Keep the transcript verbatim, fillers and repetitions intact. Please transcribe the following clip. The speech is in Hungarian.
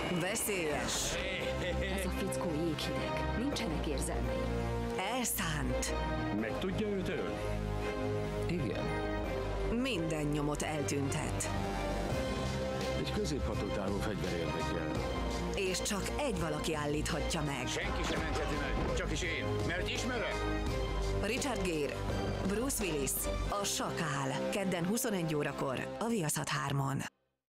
Veszélyes. Ez a fickó jéghideg. Nincsenek érzelmei. Elszánt. Meg tudja őt ölni? Igen. Minden nyomot eltüntet. Egy középhatótávú fegyver érdekel. És csak egy valaki állíthatja meg. Senki sem mentheti meg, csak is én, mert ismerem. Richard Gere, Bruce Willis, a Sakál. Kedden huszonegy órakor a Viaszat hármon.